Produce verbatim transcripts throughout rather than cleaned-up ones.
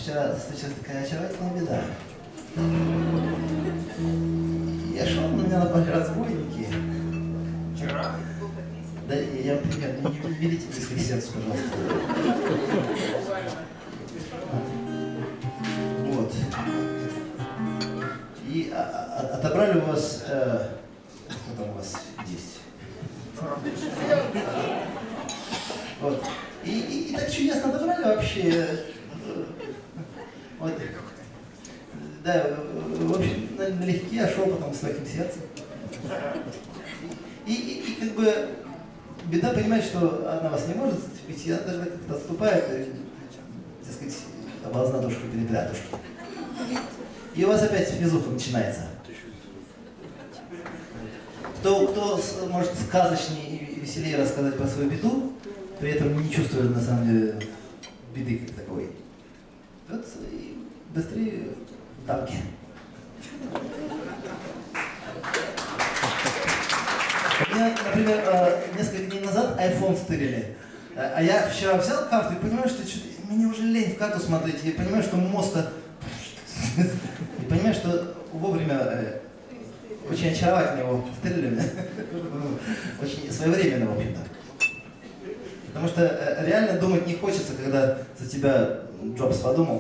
вчера случилась такая очаровательная беда. Я шел, на меня напали разбойники. Вчера? Да, я, например, не берите близко к сердцу, пожалуйста. Вот. И а, а, отобрали у вас... Э, что там у вас есть? Вот. И, и, и так чудесно отобрали вообще. Вот. Да, в общем, налегке я шел потом с легким сердцем. И, и, и как бы беда понимает, что она вас не может зацепить, и она даже как-то отступает, и, так сказать, оболзнатушка перепрятушки. И у вас опять везуха начинается. Кто, кто может сказочнее и веселее рассказать про свою беду, при этом не чувствуя на самом деле беды как таковой. Вот и быстрее в танке. Мне, например, несколько дней назад iPhone стырили. А я вчера взял карту и понимаю, что мне уже лень в карту смотреть. И понимаю, что мозг... И понимаю, что вовремя... Очень очаровательно его стырили. Очень своевременно, в общем-то. Потому что реально думать не хочется, когда за тебя Джобс подумал.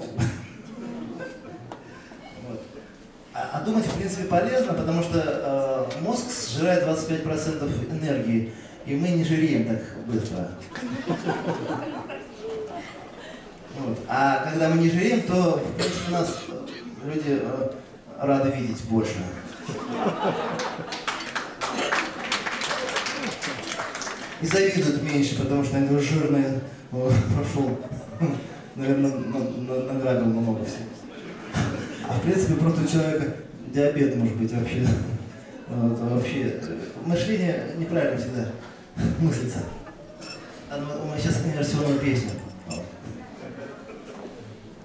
Вот. А, а думать, в принципе, полезно, потому что э, мозг сжирает двадцать пять процентов энергии, и мы не жиреем так быстро. Вот. А когда мы не жиреем, то, в принципе, нас люди э, рады видеть больше. И завидуют меньше, потому что они жирные, прошел, наверное, награбил много всего. А в принципе, просто у человека диабет может быть вообще. Вот, вообще мышление неправильно всегда мыслится. Мы сейчас инверсионную песню.